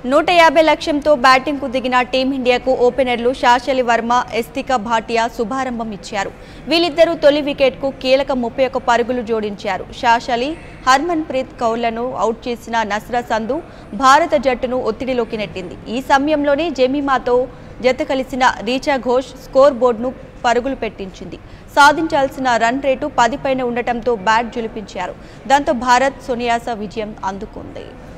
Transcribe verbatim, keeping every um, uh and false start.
నూట యాభై లక్ష్యంతో బ్యాటింగ్కు దిగిన టీమిండియాకు ఓపెనర్లు శాశలి వర్మ, ఎస్తిక భాటియా శుభారంభం ఇచ్చారు. వీళ్ళిద్దరూ తొలి వికెట్కు కీలక ముప్పై ఒక్క పరుగులు జోడించారు. శాశలి హర్మన్ ప్రీత్ కౌర్లను అవుట్ చేసిన నస్రా సంధు భారత జట్టును ఒత్తిడిలోకి నెట్టింది. ఈ సమయంలోనే జెమీమాతో జత కలిసిన రీచా ఘోష్ స్కోర్ బోర్డును పరుగులు పెట్టించింది. సాధించాల్సిన రన్ రేటు పది పైన ఉండటంతో బ్యాట్ జులిపించారు. దాంతో భారత్ సునియాస విజయం అందుకుంది.